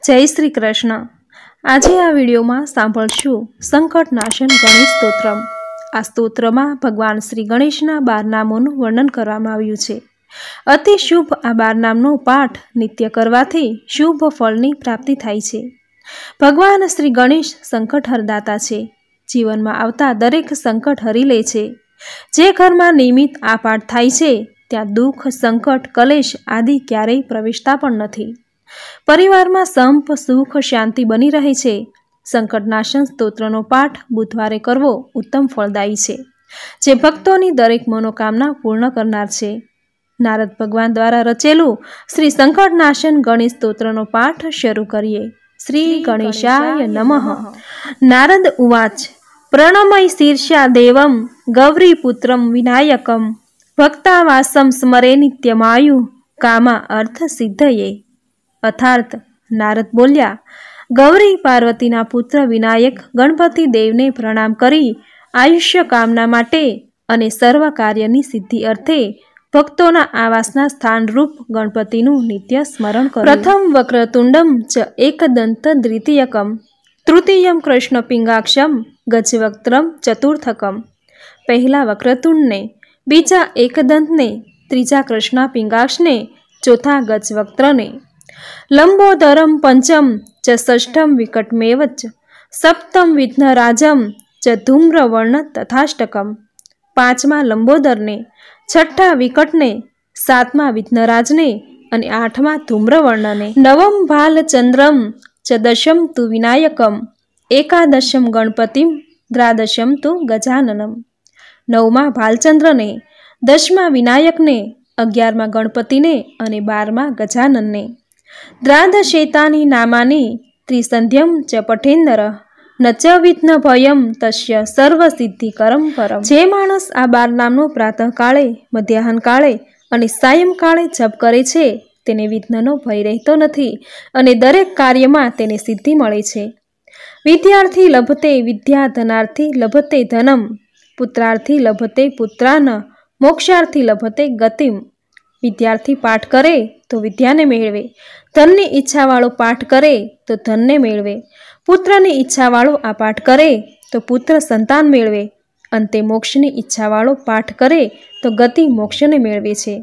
जय श्री कृष्ण। आज आ वीडियो में सांभळशुं संकटनाशन गणेश स्तोत्र। आ स्तोत्र में भगवान श्री गणेशना 12 नामोनुं वर्णन करवामां आव्युं छे। अति शुभ आ 12 नामनो पाठ नित्य करवाथी शुभ फलनी प्राप्ति थाय छे। भगवान श्री गणेश संकट हरदाता छे। जीवन में आवता दरेक संकट हरी ले छे। जे घर में नियमित आ पाठ थाय छे त्यां दुख, संकट, कलेश आदि क्यारेय प्रवेशता पण नथी। परिवार में संप, सुख, शांति बनी रहे छे। संकटनाशन स्तोत्रनो पाठ बुधवारे करवो उत्तम फलदायी छे, जे भक्तोनी दरेक मनोकामना पूर्ण करनार छे। नारद भगवान द्वारा रचेलू श्री संकटनाशन गणेश स्तोत्रनो पाठ शुरू करिए। श्री गणेशाय नमः। नारद उवाच। प्रणमय शीर्षा देवं गौरीपुत्रं विनायकं भक्तावासं स्मरे नित्यमायु कामा अर्थ सिद्धये। अर्थात नारद बोल्या, गौरी पार्वतीना पुत्र विनायक गणपति देवने प्रणाम करी आयुष्य कामना माटे अने सर्व कार्यनी सिद्धि अर्थे भक्तोना आवासना स्थान रूप गणपतिनु नित्य स्मरण करो। प्रथम वक्रतुंडम च एकदंत द्वितीयकम तृतीयम कृष्ण पिंगाक्षम गजवक्त्रम चतुर्थकम। पहला वक्रतुंड ने, बीजा एकदंत ने, तीजा कृष्ण पिंगाक्ष ने, चौथा गजवक्त्र ने। लंबोदरम पंचम च षष्ठम विकटमेव च सप्तम विघ्नराजम च धूम्रवर्ण तथाष्टकम। पांचमा लंबोदर ने, छठा विकट ने, सातमा विघ्नराज ने अने आठमा धूम्रवर्ण ने। नवम भालचंद्रम च दशम तु विनायकम एकादशम गणपतिम द्वादशम तु गजाननम। नवमा भालचंद्र ने, 10मा विनायक ने, 11मा गणपति ने अने 12मा गजानन ने। द्वादशेतानि नामानि त्रिसंध्यम च पठेन्नर न च विघ्न भयम तस्य सर्वसिद्धिकरम परम। जे माणस आ 12 नामनो प्रातः काळे, मध्याह्न काळे अने सायंकाळे जप करे छे तेने विघ्ननो भय रहेतो नथी अने दरेक कार्यमां तेने सिद्धि मळे छे। विद्यार्थी लभते विद्या, धनार्थी लभते धनम, पुत्रार्थी लभते पुत्रान, मोक्षार्थी लभते गतिम। विद्यार्थी पाठ करे तो विद्या ने मेळवे, धननी इच्छा वाळो पाठ करे तो धन ने मेळवे, पुत्रनी इच्छा वाळो आ पाठ करे तो पुत्र संतान मेळवे, अंते मोक्षनी इच्छा वाळो पाठ करे तो गति मोक्ष ने मेळवे छे।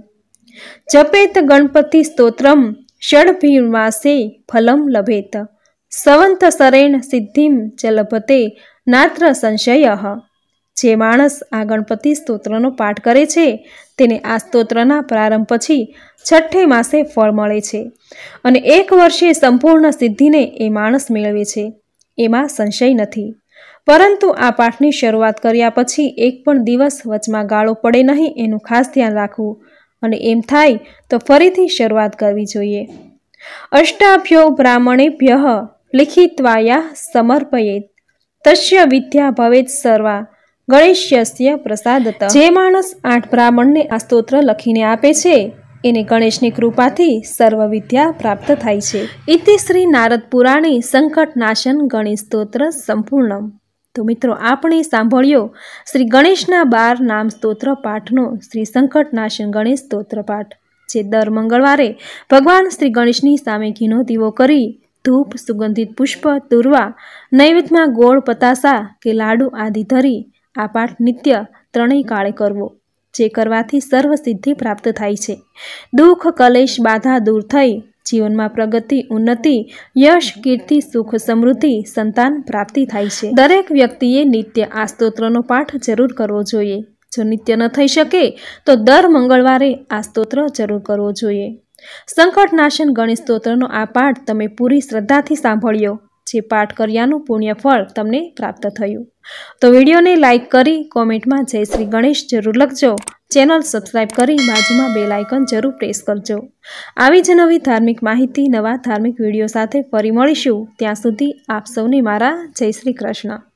जपेत गणपति स्तोत्रम षड्भिर्मासे फलम लभेत सवंतसरेण सिद्धिम च लभते नात्र संशयः। जे माणस आ गणपति स्तोत्रनो पाठ करे छे तेने आ स्तोत्रना प्रारंभ पछी छठे मासे फळ मळे छे अने 1 वर्षे संपूर्ण सिद्धिने ए माणस मेळवे छे, एमां संशय नथी। परंतु आ पाठनी शरूआत कर्या पछी एक पण दिवस वचमां गाळो पड़े नहीं एनुं खास ध्यान राखवुं अने एम थाय तो फरीथी शरूआत करवी जोईए। अष्टाभ्यो ब्राह्मणेभ्यः लिखित्वा समर्पयेत् तस्य विद्या भवेत् सर्वा गणेशस्य प्रसादतः। जे माणस 8 ब्राह्मण ने आ स्तोत्र लखीने आपे छे एने गणेशनी कृपाथी सर्व विद्या प्राप्त थाय छे। इति श्री नारद पुराणे संकटनाशन गणेश स्तोत्र संपूर्णम। तो मित्रों, आपणे सांभळ्यो श्री गणेशना 12 नाम स्तोत्र पाठनो श्री संकटनाशन गणेश स्तोत्र पाठ, जे दर मंगळवारे भगवान श्री गणेशनी सामे घीनो दीवो करी धूप, सुगंधित पुष्प, दुर्वा, नैवेद्यमां गोळ, पतासा के लाडू आदि धरी आ पाठ नित्य 3 काळे करवो, जे करवाथी सर्व सिद्धि प्राप्त थाय छे। दुख, कलेश, बाधा दूर थई जीवन में प्रगति, उन्नति, यश, कीर्ति, सुख, समृद्धि, संतान प्राप्ति थाय छे। दरेक व्यक्तिए नित्य आ स्तोत्रनो पाठ जरूर करवो जोईए। जो नित्य न थई शके तो दर मंगळवारे आ स्तोत्र जरूर करवो जोईए। संकटनाशन गणेश स्तोत्रनो आ पाठ तमे पूरी श्रद्धाथी सांभळ्यो, जे पाठ कर्यानुं पुण्य फल तमने प्राप्त थयुं। तो विडियो ने लाइक करी कॉमेंट में जय श्री गणेश जरूर लखजो। चेनल सब्सक्राइब करी बाजुमां बेल आइकन जरूर प्रेस करजो। आवी ज नवी धार्मिक माहिती, नवा धार्मिक विडियो साथे फरी मळीशुं। त्यां सुधी आप सौने मारा जय श्री कृष्ण।